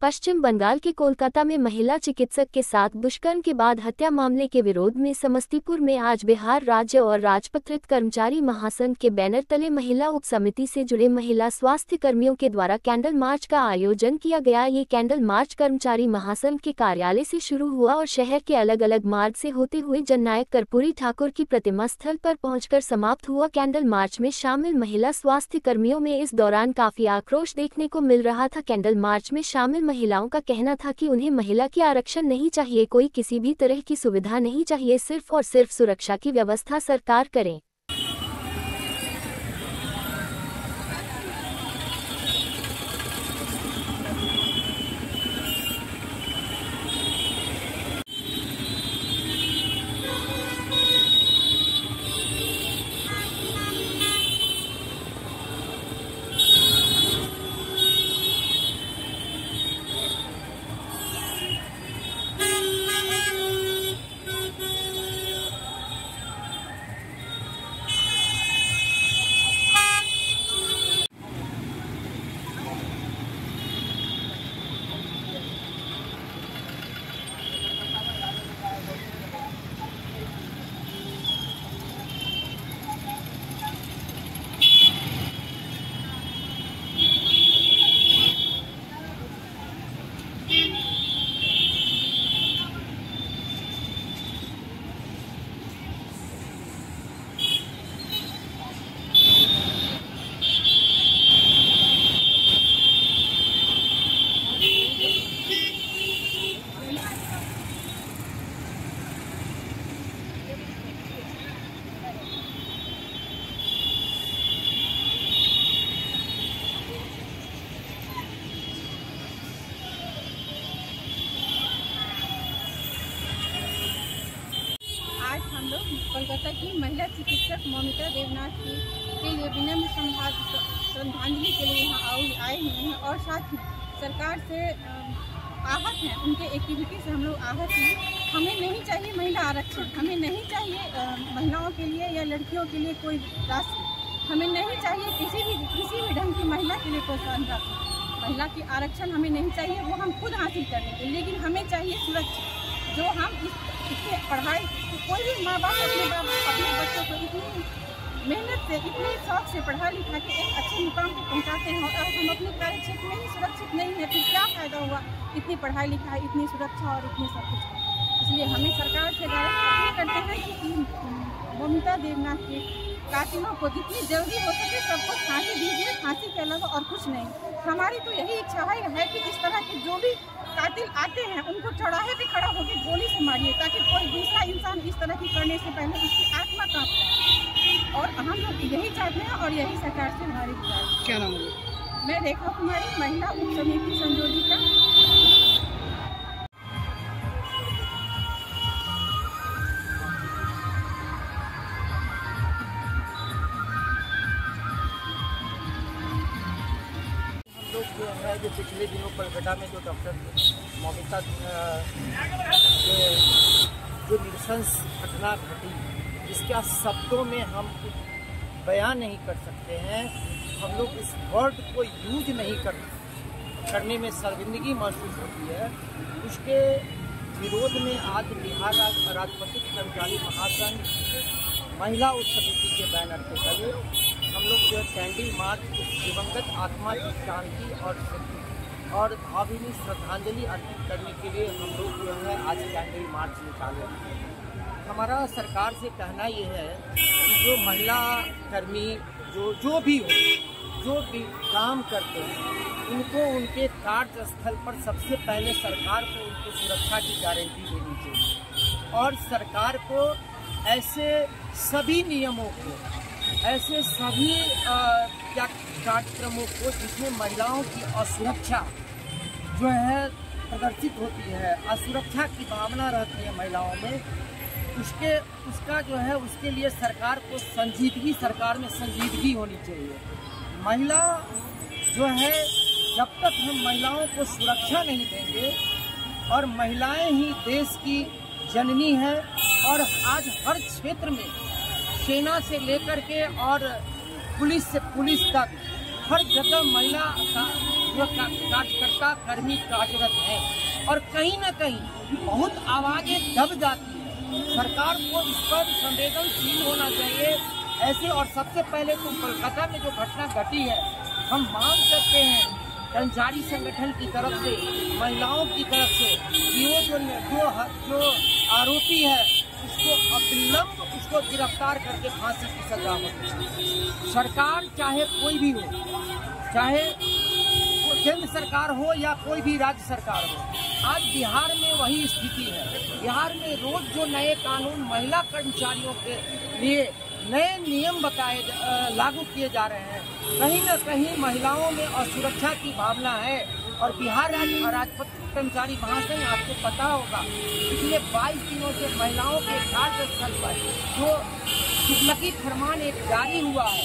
पश्चिम बंगाल के कोलकाता में महिला चिकित्सक के साथ दुष्कर्म के बाद हत्या मामले के विरोध में समस्तीपुर में आज बिहार राज्य और राजपत्रित कर्मचारी महासंघ के बैनर तले महिला उप समिति से जुड़े महिला स्वास्थ्य कर्मियों के द्वारा कैंडल मार्च का आयोजन किया गया। ये कैंडल मार्च कर्मचारी महासंघ के कार्यालय से शुरू हुआ और शहर के अलग अलग मार्ग से होते हुए जननायक कर्पूरी ठाकुर की प्रतिमा स्थल पर पहुंचकर समाप्त हुआ। कैंडल मार्च में शामिल महिला स्वास्थ्य कर्मियों में इस दौरान काफी आक्रोश देखने को मिल रहा था। कैंडल मार्च में शामिल महिलाओं का कहना था कि उन्हें महिला की आरक्षण नहीं चाहिए, कोई किसी भी तरह की सुविधा नहीं चाहिए, सिर्फ और सिर्फ सुरक्षा की व्यवस्था सरकार करे। कोलकाता की महिला चिकित्सक ममिता देवनाथ के लिए विनम्र श्रद्धांजलि के लिए यहाँ आए हुए हैं और साथ ही सरकार से आहत हैं, उनके एक्टिविटी से हम लोग आहत हैं। हमें नहीं चाहिए महिला आरक्षण, हमें नहीं चाहिए महिलाओं के लिए या लड़कियों के लिए कोई राशि, हमें नहीं चाहिए किसी भी ढंग की महिला के लिए प्रोत्साहन राशि। महिला की आरक्षण हमें नहीं चाहिए, वो हम खुद हासिल कर लेंगे, लेकिन हमें चाहिए सुरक्षा। जो हम इससे पढ़ाई, कोई भी माँ बाप अपने बच्चों को इतनी मेहनत से, इतनी शौक से पढ़ा लिखा के एक अच्छे मुकाम पर पहुँचाते हैं और हम अपने कार्य क्षेत्र में ही सुरक्षित नहीं है, फिर क्या फ़ायदा हुआ इतनी पढ़ाई लिखाई, इतनी सुरक्षा और इतनी सब कुछ। इसलिए हमें सरकार से अपील करते हैं कि ममिता देवनाथ के कातिलों को जितनी जल्दी हो सके सबको फांसी दीजिए, फांसी के अलावा और कुछ नहीं। हमारी तो यही इच्छा है कि इस तरह के जो भी कातिल आते हैं उनको चौराहे पे खड़ा होकर गोली से मारिए, ताकि कोई दूसरा इंसान इस तरह की करने से पहले उसकी आत्मा कांपे। और हम लोग यही चाहते हैं और यही सरकार से हमारी गुजारिश। क्या नाम है? मैं रेखा कुमारी, महिला उप समिति संयोजिका। जो है जो पिछले दिनों कोलकाता में जो डॉक्टर ममिता जो नृशंस घटना घटी, इसका शब्दों में हम बयान नहीं कर सकते हैं। हम लोग इस वर्ड को यूज नहीं करने में शर्मिंदगी महसूस होती है। उसके विरोध में आज बिहार राजपत्रित कर्मचारी महासंघ महिला उप समिति के बैनर के तले हम लोग जो कैंडल मार्च दिवंगत आत्मा की शांति और भावभीनी श्रद्धांजलि अर्पित करने के लिए हम लोग जो है आज कैंडल मार्च निकाले। हमारा सरकार से कहना ये है कि जो महिला कर्मी जो भी काम करते हैं उनको उनके कार्यस्थल पर सबसे पहले सरकार को उनको सुरक्षा की गारंटी देनी चाहिए और सरकार को ऐसे सभी नियमों को, ऐसे सभी कार्यक्रमों को जिसमें महिलाओं की असुरक्षा जो है प्रदर्शित होती है, असुरक्षा की भावना रहती है महिलाओं में, उसका जो है उसके लिए सरकार को सरकार में संजीदगी होनी चाहिए। महिला जो है, जब तक हम महिलाओं को सुरक्षा नहीं देंगे, और महिलाएं ही देश की जननी है और आज हर क्षेत्र में सेना से लेकर के और पुलिस तक हर जगह महिला का जो कार्यकर्ता कर्मी कार्यरत हैं और कहीं न कहीं बहुत आवाजें दब जाती हैं। सरकार को इस पर संवेदनशील होना चाहिए। ऐसे और सबसे पहले तो कोलकाता में जो घटना घटी है, हम मांग करते हैं कर्मचारी संगठन की तरफ से, महिलाओं की तरफ से कि वो जो आरोपी है उसको अविलंब उसको गिरफ्तार करके फांसी की सजा हो। सरकार चाहे कोई भी हो, चाहे केंद्र सरकार हो या कोई भी राज्य सरकार हो, आज बिहार में वही स्थिति है। बिहार में रोज जो नए कानून महिला कर्मचारियों के लिए नए नियम लागू किए जा रहे हैं, कहीं न कहीं महिलाओं में असुरक्षा की भावना है। और बिहार राज्य राजपत्रित कर्मचारी महासंघ, आपको पता होगा, पिछले 22 दिनों से महिलाओं के कार्यस्थल पर जो शुल्की फरमान एक जारी हुआ है,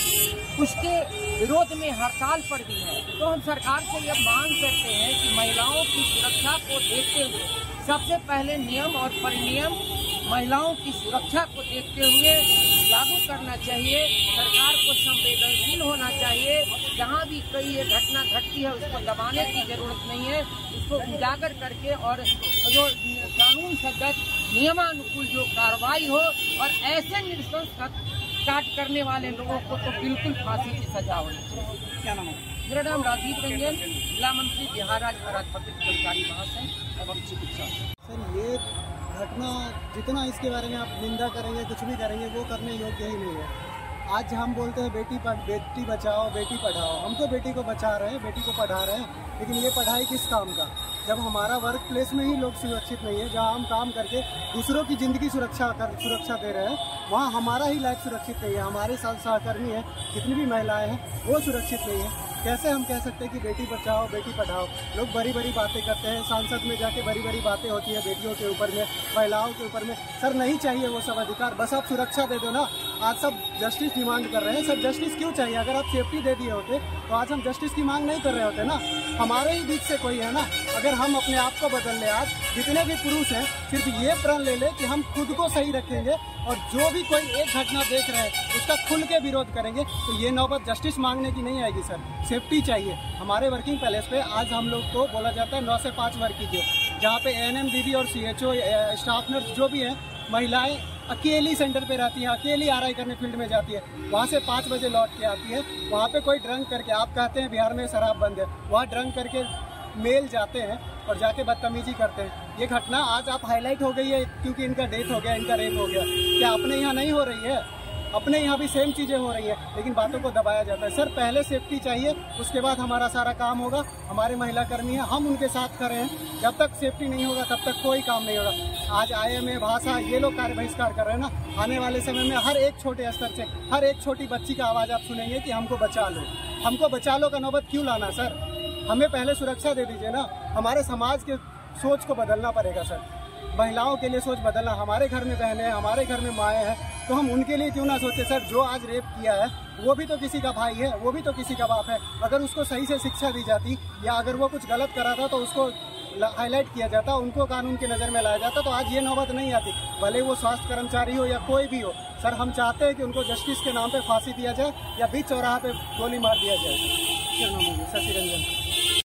उसके विरोध में हड़ताल पर भी है। तो हम सरकार से यह मांग करते हैं कि महिलाओं की सुरक्षा को देखते हुए सबसे पहले नियम और परिनियम महिलाओं की सुरक्षा को देखते हुए लागू करना चाहिए। सरकार को संवेदनशील होना चाहिए। जहां भी कोई ये घटना घटती है उसको दबाने की जरूरत नहीं है, उसको उजागर करके और जो कानून सगत नियमानुकूल जो कार्रवाई हो और ऐसे नृशंस काट करने वाले लोगों को तो बिल्कुल फांसी की सजा होनी चाहिए। क्या नाम है? मेरा नाम राजीव रंजन, जिला मंत्री बिहार राज्य राजपत्रित कर्मचारी महासंघ एवं चिकित्सा। सर, ये घटना जितना इसके बारे में आप निंदा करेंगे, कुछ भी करेंगे, वो करने योग्य ही नहीं है। आज हम बोलते हैं बेटी बचाओ बेटी पढ़ाओ, हम तो बेटी को बचा रहे हैं, बेटी को पढ़ा रहे हैं, लेकिन ये पढ़ाई किस काम का, जब हमारा वर्क प्लेस में ही लोग सुरक्षित नहीं है, जहाँ हम काम करके दूसरों की ज़िंदगी सुरक्षा दे रहे हैं, वहाँ हमारा ही लाइफ सुरक्षित नहीं है। हमारे साथ सहकर्मी हैं, जितनी भी महिलाएं हैं, वो सुरक्षित नहीं है। कैसे हम कह सकते हैं कि बेटी बचाओ बेटी पढ़ाओ? लोग बड़ी बड़ी बातें करते हैं, सांसद में जाके बड़ी बड़ी बातें होती है बेटियों के ऊपर में, महिलाओं के ऊपर में। सर, नहीं चाहिए वो सब अधिकार, बस आप सुरक्षा दे दो ना। आज सब जस्टिस डिमांड कर रहे हैं। सर, जस्टिस क्यों चाहिए? अगर आप सेफ्टी दे दिए होते तो आज हम जस्टिस की मांग नहीं कर रहे होते ना। हमारे ही बीच से कोई है ना। अगर हम अपने आप को बदल ले, आज जितने भी पुरुष हैं सिर्फ ये प्रण ले ले कि हम खुद को सही रखेंगे और जो भी कोई एक घटना देख रहे हैं उसका खुल के विरोध करेंगे, तो ये नौबत जस्टिस मांगने की नहीं आएगी। सर, सेफ्टी चाहिए। हमारे वर्किंग पैलेस पे आज हम लोग को बोला जाता है 9 से 5 वर्क कीजिए, जहाँ पे ANM दीदी और CHO स्टाफ नर्स जो भी है, महिलाएं अकेली सेंटर पे रहती हैं, अकेली RI करने फील्ड में जाती है, वहाँ से 5 बजे लौट के आती है। वहाँ पे कोई ड्रंक करके, आप कहते हैं बिहार में शराब बंद है, वहाँ ड्रंक करके मेल जाते हैं और जाके बदतमीजी करते हैं। ये घटना आज आप हाईलाइट हो गई है क्योंकि इनका डेथ हो गया, इनका रेप हो गया। क्या अपने यहाँ नहीं हो रही है? अपने यहाँ भी सेम चीज़ें हो रही है, लेकिन बातों को दबाया जाता है। सर, पहले सेफ्टी चाहिए, उसके बाद हमारा सारा काम होगा। हमारे महिला कर्मी हैं, हम उनके साथ खड़े हैं। जब तक सेफ्टी नहीं होगा तब तक कोई काम नहीं होगा। आज IMA, भाषा, ये लोग कार्य बहिष्कार कर रहे हैं ना। आने वाले समय में हर एक छोटे स्तर से हर एक छोटी बच्ची का आवाज़ आप सुनेंगे कि हमको बचा लो, हमको बचा लो का नौबत क्यों लाना? सर, हमें पहले सुरक्षा दे दीजिए ना। हमारे समाज के सोच को बदलना पड़ेगा सर। महिलाओं के लिए सोच बदलना। हमारे घर में बहनें हैं, हमारे घर में माएँ हैं, तो हम उनके लिए क्यों ना सोचे? सर, जो आज रेप किया है वो भी तो किसी का भाई है, वो भी तो किसी का बाप है। अगर उसको सही से शिक्षा दी जाती या अगर वो कुछ गलत करा था तो उसको हाईलाइट किया जाता, उनको कानून की नज़र में लाया जाता, तो आज ये नौबत नहीं आती। भले वो स्वास्थ्य कर्मचारी हो या कोई भी हो। सर, हम चाहते हैं कि उनको जस्टिस के नाम पे फांसी दिया जाए या बीच चौराहा पे गोली मार दिया जाए। क्या नाम है? शशि रंजन।